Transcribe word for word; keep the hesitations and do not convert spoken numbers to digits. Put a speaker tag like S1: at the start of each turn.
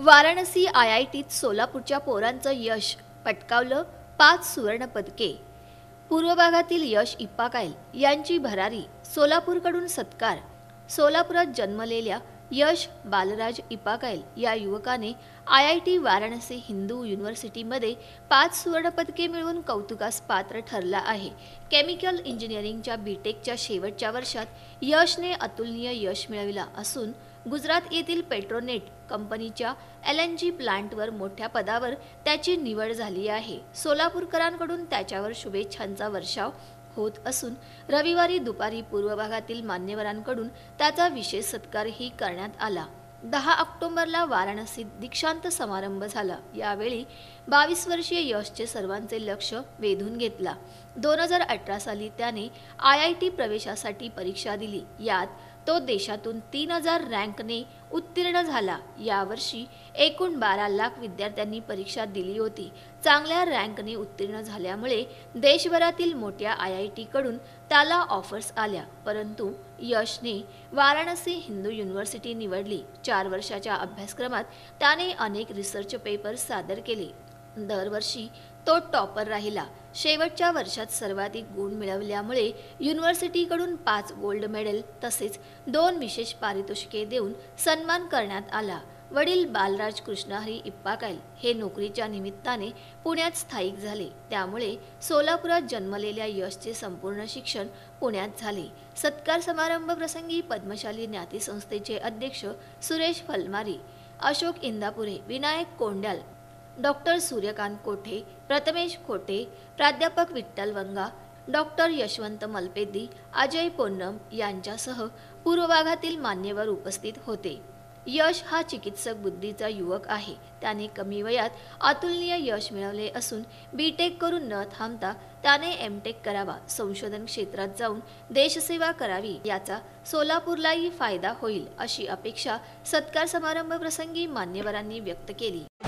S1: Varanasi I I टीत सोलापूरच्या पोरांचं यश पटकावलं. पाच सुवर्ण पदके. पूर्व भागातील यश इप्पाकायल यांची भरारी. सोलापूरकडून सत्कार. सोलापुरात जन्मलेल्या यश बालराज इप्पाकायल या युवकाने I I T Varanasi Hindu युनिव्हर्सिटीमध्ये पाच सुवर्ण पदके मिळवून कौतुकास पात्र ठरला आहे. केमिकल इंजिनिअरिंगच्या बीटेकच्या शेवटच्या वर्षात यशने अतुलनीय यश मिळविला असून गुजरात येथील पेट्रोनेट कंपनीच्या एल एन जी प्लांटवर मोठ्या पदावर त्याची निवड झाली आहे. सोलापूरकरांकडून त्याच्यावर शुभेच्छांचा वर्षाव होत असून रविवारी दुपारी पूर्व भागातील मान्यवरांकडून त्याचा विशेष सत्कारही करण्यात आला. दहा ऑक्टोबरला वाराणसीत दीक्षांत समारंभ झाला. यावेळी बावीस वर्षीय यशचे सर्वांचे लक्ष वेधून घेतला. दोन हजार अठरा साली त्याने आय आय टी प्रवेशासाठी परीक्षा दिली. यात तो देशातून तीन हजार रँकने उत्तीर्ण झाला. यावर्षी एकूण बारा लाख विद्यार्थ्यांनी परीक्षा दिली होती. चांगल्या रँकने उत्तीर्ण झाल्यामुळे देशभरातील मोठ्या आय आय टीकडून त्याला ऑफर्स आल्या, परंतु यशने वाराणसी हिंदू युनिव्हर्सिटी निवडली. चार वर्षाच्या अभ्यासक्रमात त्याने अनेक रिसर्च पेपर्स सादर केले. दरवर्षी तो टॉपर राहिला. शेवटच्या वर्षात सर्वाधिक गुण मिळवल्यामुळे युनिव्हर्सिटीकडून पाच गोल्ड मेडल तसेच दोन विशेष पारितोषिके देऊन सन्मान करण्यात आला. वडील बालराज कृष्णहरी इप्पाकायल हे नोकरीच्या निमित्ताने पुण्यात स्थायिक झाले, त्यामुळे सोलापुरात जन्मलेल्या यशचे संपूर्ण शिक्षण पुण्यात झाले. सत्कार समारंभ प्रसंगी पद्मशाली ज्ञाती संस्थेचे अध्यक्ष सुरेश फलमारी, अशोक इंदापुरे, विनायक कोंड्याल, डॉक्टर सूर्यकांत कोठे, प्रथमेश खोटे, प्राध्यापक विठ्ठल वंगा, डॉक्टर यशवंत मलपेदी, अजय पोन्नम यांच्यासह पूर्व भागातील मान्यवर उपस्थित होते. यश हा चिकित्सक बुद्धीचा युवक आहे. त्याने कमी वयात अतुलनीय यश मिळवले असून बीटेक करून न थांबता त्याने एम टेक करावा, संशोधन क्षेत्रात जाऊन देशसेवा करावी, याचा सोलापूरलाही फायदा होईल अशी अपेक्षा सत्कार समारंभ प्रसंगी मान्यवरांनी व्यक्त केली.